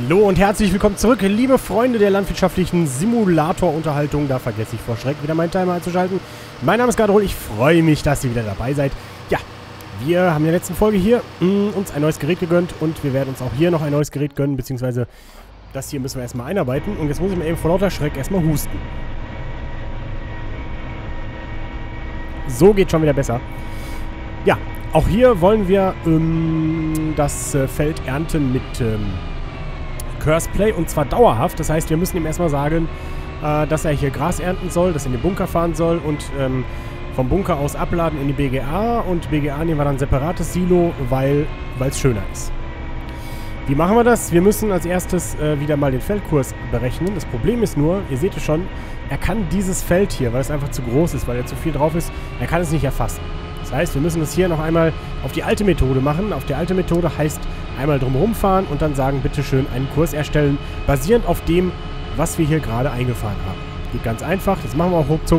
Hallo und herzlich willkommen zurück, liebe Freunde der landwirtschaftlichen Simulator-Unterhaltung. Da vergesse ich vor Schreck wieder meinen Timer einzuschalten. Mein Name ist Gardol, ich freue mich, dass ihr wieder dabei seid. Ja, wir haben in der letzten Folge hier uns ein neues Gerät gegönnt und wir werden uns auch hier noch ein neues Gerät gönnen, beziehungsweise das hier müssen wir erstmal einarbeiten. Und jetzt muss ich mir eben vor lauter Schreck erstmal husten. So geht schon wieder besser. Ja, auch hier wollen wir das Feld ernten mit Curseplay und zwar dauerhaft. Das heißt, wir müssen ihm erstmal sagen, dass er hier Gras ernten soll, dass er in den Bunker fahren soll und vom Bunker aus abladen in die BGA. Und BGA nehmen wir dann ein separates Silo, weil es schöner ist. Wie machen wir das? Wir müssen als erstes wieder mal den Feldkurs berechnen. Das Problem ist nur, ihr seht es schon, er kann dieses Feld hier, weil es einfach zu groß ist, weil er zu viel drauf ist, er kann es nicht erfassen. Das heißt, wir müssen das hier noch einmal auf die alte Methode machen. Auf die alte Methode heißt einmal drumherum fahren und dann sagen, bitteschön einen Kurs erstellen, basierend auf dem, was wir hier gerade eingefahren haben. Geht ganz einfach, das machen wir auch ruckzuck.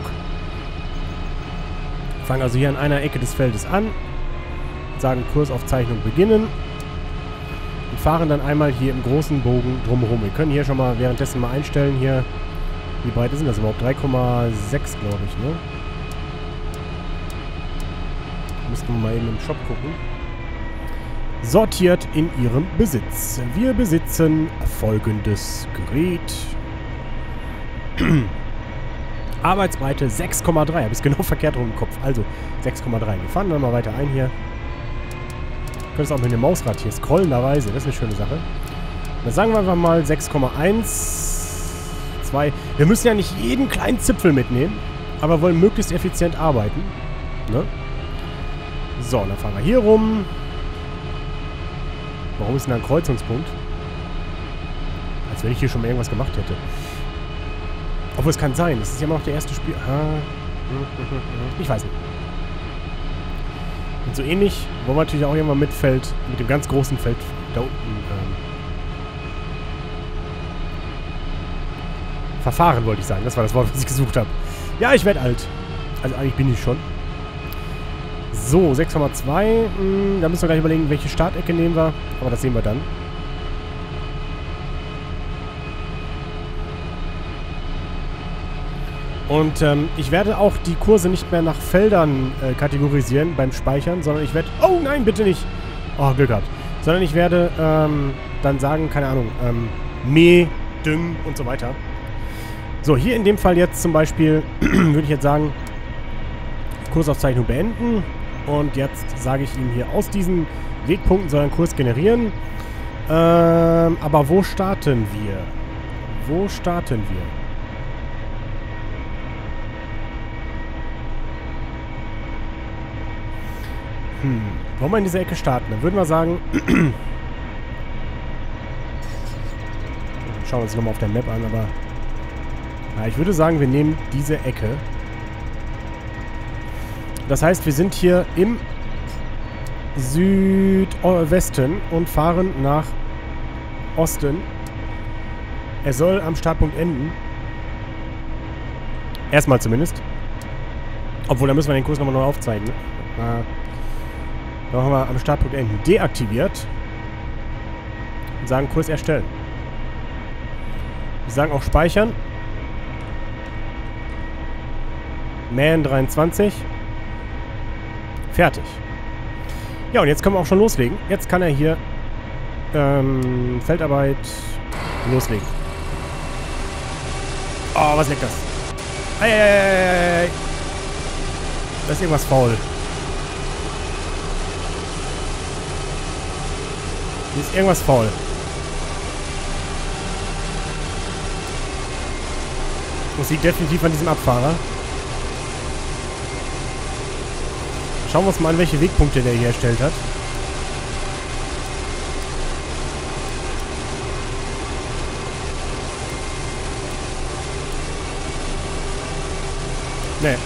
Fangen also hier an einer Ecke des Feldes an, sagen Kursaufzeichnung beginnen und fahren dann einmal hier im großen Bogen drumherum. Wir können hier schon mal währenddessen mal einstellen, hier, wie breit sind das überhaupt? 3,6 glaube ich, ne? Müssen wir mal eben im Shop gucken. Sortiert in ihrem Besitz. Wir besitzen folgendes Gerät. Arbeitsbreite 6,3. Habe ich es genau verkehrt rum im Kopf. Also 6,3. Wir fahren dann mal weiter ein hier. Du könntest auch mit dem Mausrad hier scrollenderweise. Das ist eine schöne Sache. Dann sagen wir einfach mal 6,1. 2. Wir müssen ja nicht jeden kleinen Zipfel mitnehmen, aber wollen möglichst effizient arbeiten. Ne? So, dann fahren wir hier rum. Warum ist denn da ein Kreuzungspunkt? Als wenn ich hier schon mal irgendwas gemacht hätte. Obwohl, es kann sein. Das ist ja immer noch der erste Spiel. Ich weiß nicht. Und so ähnlich wollen wir natürlich auch irgendwann mit dem ganz großen Feld da unten verfahren, wollte ich sagen. Das war das Wort, was ich gesucht habe. Ja, ich werde alt. Also eigentlich bin ich schon. So, 6,2. Da müssen wir gleich überlegen, welche Startecke nehmen wir. Aber das sehen wir dann. Und ich werde auch die Kurse nicht mehr nach Feldern kategorisieren beim Speichern, sondern ich werde... Oh nein, bitte nicht! Oh, Glück gehabt. Sondern ich werde dann sagen, keine Ahnung, Mäh, Düngen und so weiter. So, hier in dem Fall jetzt zum Beispiel würde ich jetzt sagen, Kursaufzeichnung beenden. Und jetzt sage ich ihm hier, aus diesen Wegpunkten soll ein Kurs generieren. Aber wo starten wir? Wo starten wir? Wollen wir in dieser Ecke starten? Dann würden wir sagen... Schauen wir uns nochmal auf der Map an, aber... Ja, ich würde sagen, wir nehmen diese Ecke. Das heißt, wir sind hier im Südwesten und fahren nach Osten. Er soll am Startpunkt enden. Erstmal zumindest. Obwohl, da müssen wir den Kurs nochmal neu aufzeigen. Da machen wir am Startpunkt enden. Deaktiviert. Und sagen Kurs erstellen. Wir sagen auch speichern. Man 23. Fertig. Ja, und jetzt können wir auch schon loslegen. Jetzt kann er hier Feldarbeit loslegen. Oh, was leckt das? Ei. Da ist irgendwas faul. Hier ist irgendwas faul. Das liegt definitiv an diesem Abfahrer. Schauen wir uns mal an, welche Wegpunkte der hier erstellt hat. Nee.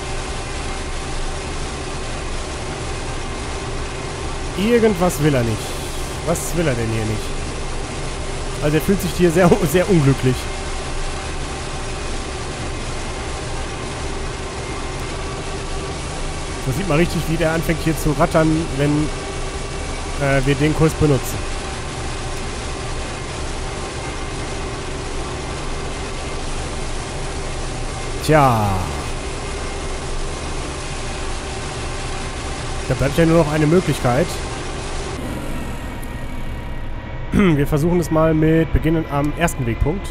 Irgendwas will er nicht. Was will er denn hier nicht? Also er fühlt sich hier sehr, sehr unglücklich. Da sieht man richtig, wie der anfängt hier zu rattern, wenn wir den Kurs benutzen. Tja. Da bleibt ja nur noch eine Möglichkeit. Wir versuchen es mal mit Beginnen am ersten Wegpunkt.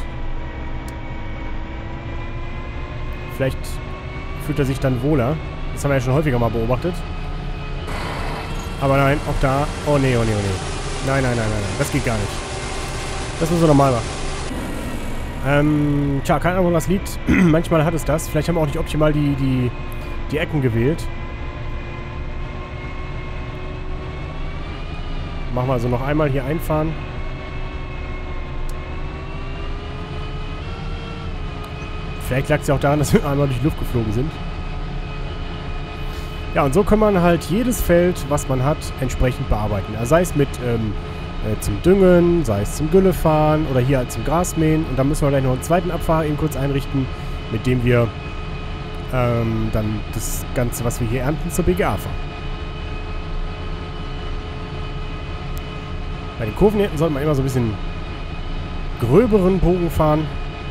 Vielleicht fühlt er sich dann wohler. Das haben wir ja schon häufiger mal beobachtet. Aber nein, auch da... Oh nee, oh nee, oh nee. Nein, nein, nein, nein, nein. Das geht gar nicht. Das müssen wir nochmal machen. Tja, keine Ahnung, woran das liegt. Manchmal hat es das. Vielleicht haben wir auch nicht optimal die Ecken gewählt. Machen wir also noch einmal hier einfahren. Vielleicht lag es ja auch daran, dass wir einmal durch die Luft geflogen sind. Ja, und so kann man halt jedes Feld, was man hat, entsprechend bearbeiten. Also sei es mit zum Düngen, sei es zum Güllefahren oder hier halt zum Grasmähen. Und dann müssen wir gleich noch einen zweiten Abfahrer eben kurz einrichten, mit dem wir dann das Ganze, was wir hier ernten, zur BGA fahren. Bei den Kurven hinten sollte man immer so ein bisschen gröberen Bogen fahren.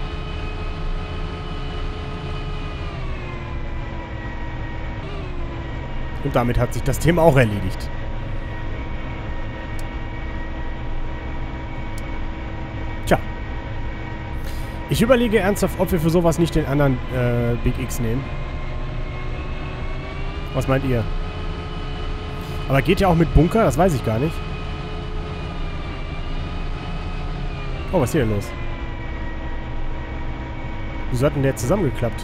Und damit hat sich das Thema auch erledigt. Tja. Ich überlege ernsthaft, ob wir für sowas nicht den anderen Big X nehmen. Was meint ihr? Aber geht ja auch mit Bunker? Das weiß ich gar nicht. Oh, was ist hier denn los? Wieso hat denn der zusammengeklappt?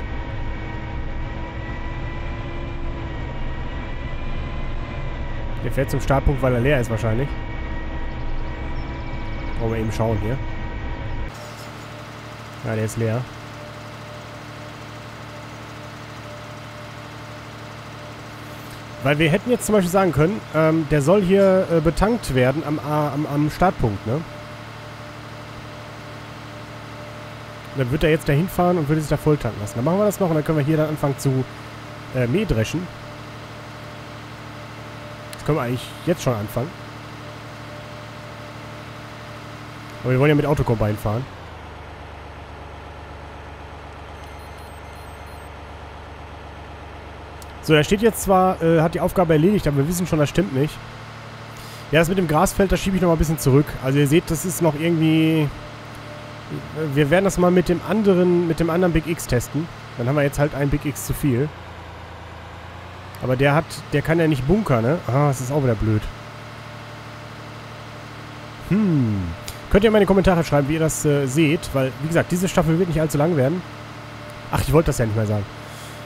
Der fährt zum Startpunkt, weil er leer ist wahrscheinlich. Wollen wir eben schauen hier. Ja, der ist leer. Weil wir hätten jetzt zum Beispiel sagen können, der soll hier betankt werden am Startpunkt, ne? Und dann wird er jetzt dahin fahren und würde sich da voll tanken lassen. Dann machen wir das noch und dann können wir hier dann anfangen zu Mähdreschen. Das können wir eigentlich jetzt schon anfangen. Aber wir wollen ja mit Autokombine fahren. So, er steht jetzt zwar, hat die Aufgabe erledigt, aber wir wissen schon, das stimmt nicht. Ja, das mit dem Grasfeld, das schiebe ich noch mal ein bisschen zurück. Also ihr seht, das ist noch irgendwie... Wir werden das mal mit dem anderen Big X testen. Dann haben wir jetzt halt einen Big X zu viel. Aber der kann ja nicht bunkern, ne? Ah, das ist auch wieder blöd. Könnt ihr mal in die Kommentare schreiben, wie ihr das seht, weil, wie gesagt, diese Staffel wird nicht allzu lang werden. Ach, ich wollte das ja nicht mehr sagen.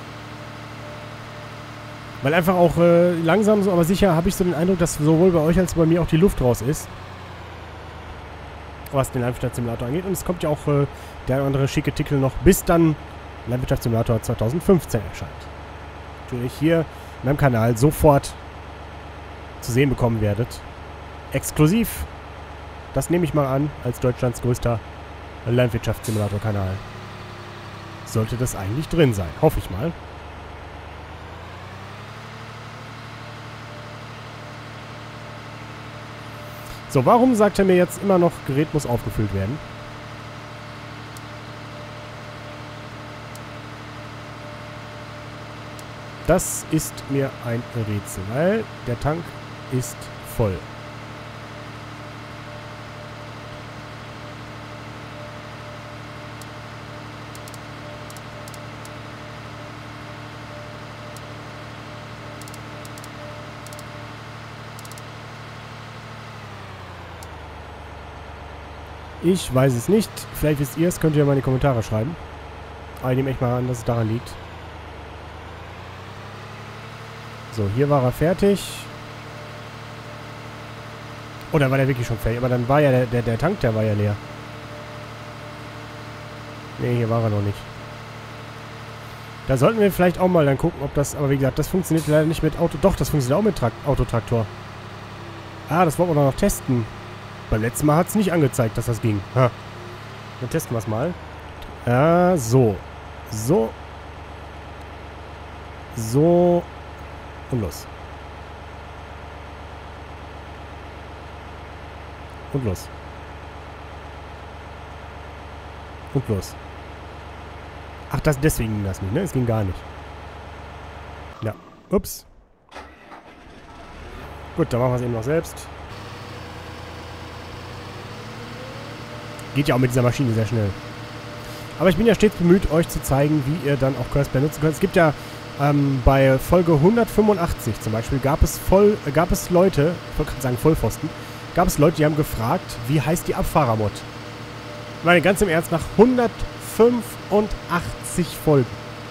Weil einfach auch langsam, so, aber sicher habe ich so den Eindruck, dass sowohl bei euch als bei mir auch die Luft raus ist. Was den Landwirtschaftssimulator angeht. Und es kommt ja auch der oder andere schicke Titel noch, bis dann Landwirtschaftssimulator 2015 erscheint. Natürlich hier in meinem Kanal sofort zu sehen bekommen werdet. Exklusiv. Das nehme ich mal an, als Deutschlands größter Landwirtschaftssimulator-Kanal. Sollte das eigentlich drin sein. Hoffe ich mal. So, warum sagt er mir jetzt immer noch, Gerät muss aufgefüllt werden? Das ist mir ein Rätsel, weil der Tank ist voll. Ich weiß es nicht. Vielleicht wisst ihr es, könnt ihr mal in die Kommentare schreiben. Aber ich nehme echt mal an, dass es daran liegt. So, hier war er fertig. Oh, da war der wirklich schon fertig. Aber dann war ja der Tank, der war ja leer. Ne, hier war er noch nicht. Da sollten wir vielleicht auch mal dann gucken, ob das... Aber wie gesagt, das funktioniert leider nicht mit Auto... Doch, das funktioniert auch mit Autotraktor. Ah, das wollen wir noch testen. Beim letzten Mal hat es nicht angezeigt, dass das ging. Ha. Dann testen wir es mal. So. So. So. Und los. Und los. Und los. Ach, deswegen ging das nicht, ne? Es ging gar nicht. Ja. Ups. Gut, dann machen wir es eben noch selbst. Geht ja auch mit dieser Maschine sehr schnell. Aber ich bin ja stets bemüht, euch zu zeigen, wie ihr dann auch Curseplay nutzen könnt. Es gibt ja bei Folge 185 zum Beispiel gab es Leute, ich wollte gerade sagen Vollpfosten, gab es Leute, die haben gefragt, wie heißt die Abfahrermod? Ich meine, ganz im Ernst, nach 185 Folgen.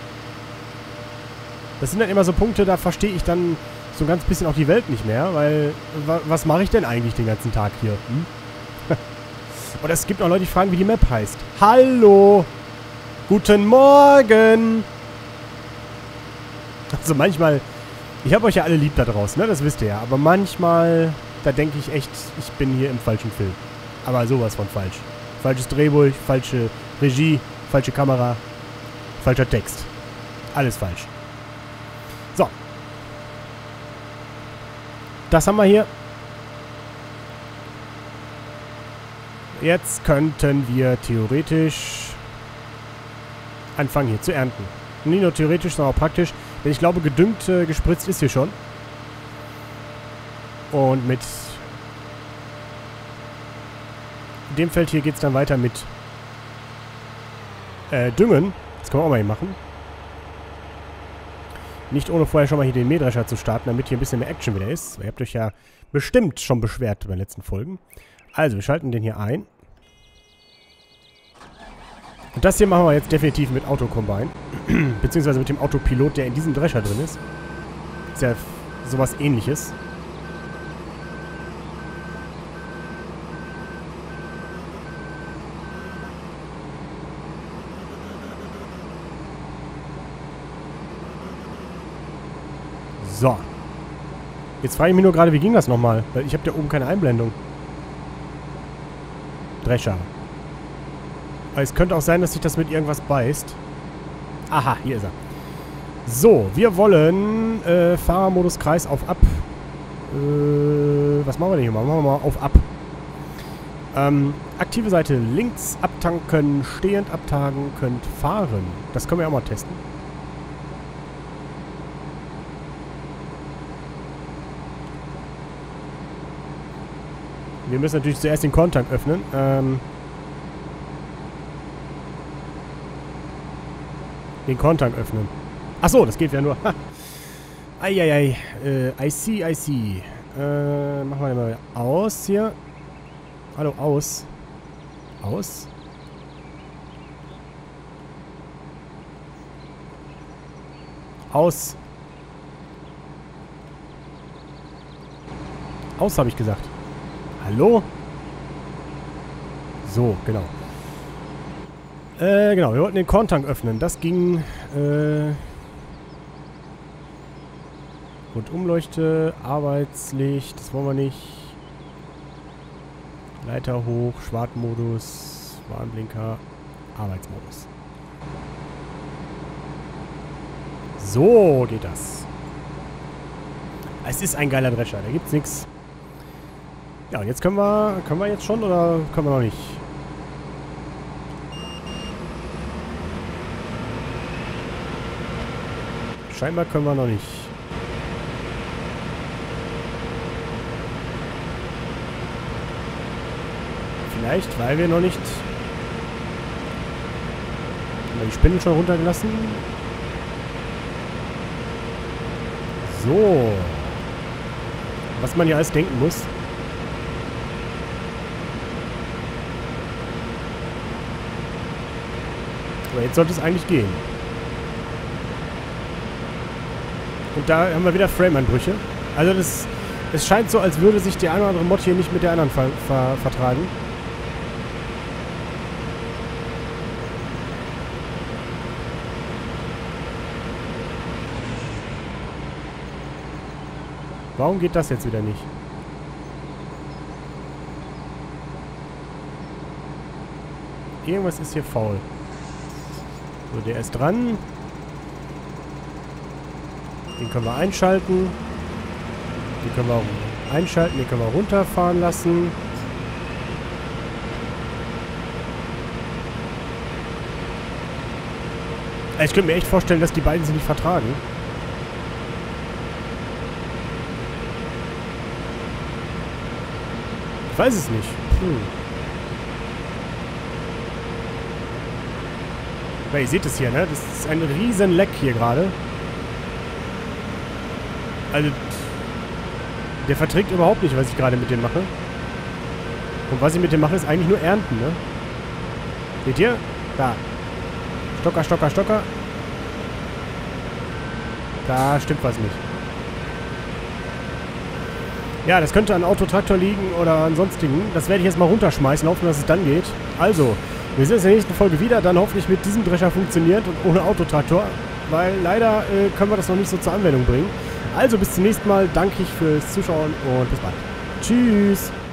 Das sind dann immer so Punkte, da verstehe ich dann so ein ganz bisschen auch die Welt nicht mehr, weil, was mache ich denn eigentlich den ganzen Tag hier? Hm? Oder es gibt auch Leute, die fragen, wie die Map heißt. Hallo! Guten Morgen! Also manchmal, ich habe euch ja alle lieb da draußen, ne? Das wisst ihr ja. Aber manchmal, da denke ich echt, ich bin hier im falschen Film. Aber sowas von falsch. Falsches Drehbuch, falsche Regie, falsche Kamera, falscher Text. Alles falsch. So. Das haben wir hier. Jetzt könnten wir theoretisch anfangen hier zu ernten. Und nicht nur theoretisch, sondern auch praktisch. Denn ich glaube, gedüngt, gespritzt ist hier schon. Und mit dem Feld hier geht es dann weiter mit Düngen. Das können wir auch mal hier machen. Nicht ohne vorher schon mal hier den Mähdrescher zu starten, damit hier ein bisschen mehr Action wieder ist. Ihr habt euch ja bestimmt schon beschwert bei den letzten Folgen. Also, wir schalten den hier ein. Und das hier machen wir jetzt definitiv mit Autocombine. Beziehungsweise mit dem Autopilot, der in diesem Drescher drin ist. Ist ja sowas Ähnliches. So. Jetzt frage ich mich nur gerade, wie ging das nochmal? Weil ich habe da oben keine Einblendung. Drescher. Aber es könnte auch sein, dass sich das mit irgendwas beißt. Aha, hier ist er. So, wir wollen Fahrermodus Kreis auf Ab. Was machen wir denn hier mal? Machen wir mal auf Ab. Aktive Seite links abtanken, stehend abtanken, könnt fahren. Das können wir auch mal testen. Wir müssen natürlich zuerst den Kontank öffnen. Den Kontank öffnen. Achso, das geht ja nur. Eieiei. I see. Machen wir den mal aus hier. Hallo, aus. Aus? Aus. Aus, habe ich gesagt. Hallo? So, genau. Genau, wir wollten den Korntank öffnen. Das ging, Rundumleuchte, Arbeitslicht, das wollen wir nicht. Leiter hoch, Schwartmodus, Warnblinker, Arbeitsmodus. So geht das. Es ist ein geiler Drescher, da gibt's nichts. Ja, und jetzt können wir jetzt schon oder können wir noch nicht? Scheinbar können wir noch nicht. Vielleicht, weil wir noch nicht... Haben wir die Spindel schon runtergelassen? So. Was man hier alles denken muss. Aber jetzt sollte es eigentlich gehen. Und da haben wir wieder Frame-Einbrüche. Also es scheint so, als würde sich die eine oder andere Mod hier nicht mit der anderen vertragen. Warum geht das jetzt wieder nicht? Irgendwas ist hier faul. So, der ist dran. Den können wir einschalten. Den können wir einschalten. Den können wir runterfahren lassen. Ich könnte mir echt vorstellen, dass die beiden sich nicht vertragen. Ich weiß es nicht. Ja, ihr seht es hier, ne? Das ist ein riesen Leck hier gerade. Also, der verträgt überhaupt nicht, was ich gerade mit dem mache. Und was ich mit dem mache, ist eigentlich nur ernten, ne? Seht ihr? Da. Stocker, Stocker, Stocker. Da stimmt was nicht. Ja, das könnte an Autotraktor liegen oder an sonstigen. Das werde ich jetzt mal runterschmeißen, hoffen, dass es dann geht. Also, wir sehen uns in der nächsten Folge wieder. Dann hoffentlich mit diesem Drescher funktioniert und ohne Autotraktor. Weil leider können wir das noch nicht so zur Anwendung bringen. Also, bis zum nächsten Mal. Danke ich fürs Zuschauen und bis bald. Tschüss.